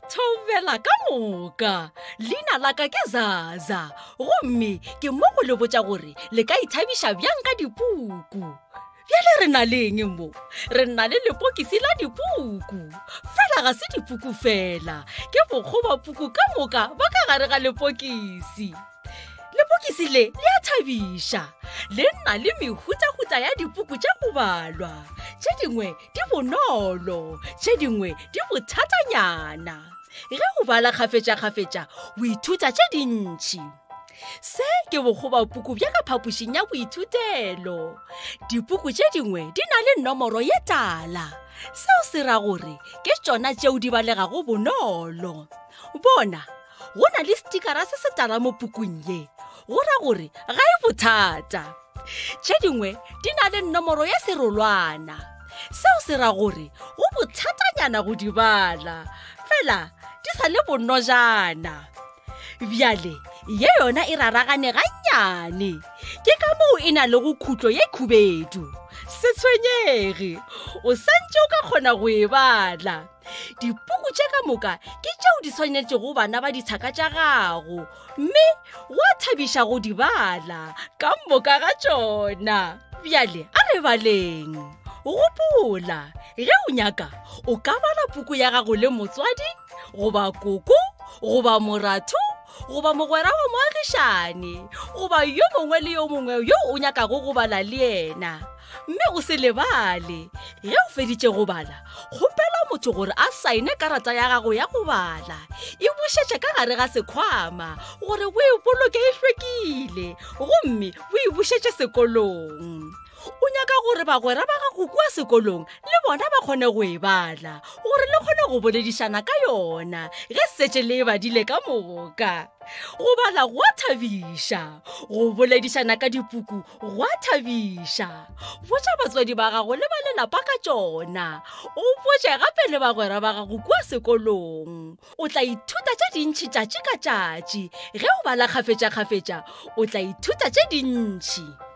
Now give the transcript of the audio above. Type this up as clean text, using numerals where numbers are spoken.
thobela ka moka leina la ka ke Zaza gomme ke mo go le botša gore le ka ithabiša bjang ka dipuku. Bjale re na leng mo? Re na le lepokisi la dipuku. Fela ga se dipuku fela, ke bokgoba puku ka moka ba ka gare ga lepokisi. Lepokisi le a thabiša, le nna le mehuta-huta ya dipuku tša go balwa. Tše dingwe di bonolo, tše dingwe di bothatanyana. Ge o bala kgafetša-kgafetša, o ithuta tše dintši. Se ke bokgoba puku bja ka phapošing ya boithutelo. Dipuku tše dingwe di na le nomoro ye tala. Seo se ra gore ke tšona tšeo di balegago bonolo. Bona, go na le stikara se se tala mo pukung ye, go ra gore ga e bothata. Tše dingwe di na le nomoro ya serolwana. Seo se ra gore go bothatanyana go di bala, fela di sa le bonojana. Bjale ye yona e raragane gannyane, ke ka moo e na le go khutlo ye khubedu. Se tshwenyege, o santse o ka kgona go e bala. Dipuku tše ka moka ke tšeo di tshwanetše go bana ba dithaka tša gago, mme go thabiša go di bala ka moka ga tšona. Bjale a re baleng. Gopola, ge o nyaka o ka bala puku ya gago le motswadi goba koko goba moratho goba mogwera wa moagišane goba yo mongwe le yo mongwe yo o nyakago go bala le yena. Mme o se lebale, ge o feditše go bala, kgopela motho gore a saene karata ya gago ya go bala, e bušetše ka gare ga sekhwama gore o e boloke e hlwekile, gomme o e bušetše sekolong. O nyaka gore bagwera ba gago kua sekolong le bona ba kgone go e bala, gore le kgone go boledišana ka yona ge setše le e badile ka moka. Go bala go a thabiša, go boledišana ka dipuku go a thabiša. Botša batswadi ba gago le ba lelapa ka tšona, o botše gape le bagwera ba gago kua sekolong. O tla ithuta tše dintšhi tšatši ka tšatši, ge o bala kgafetša-kgafetša o tla ithuta tše dintšhi.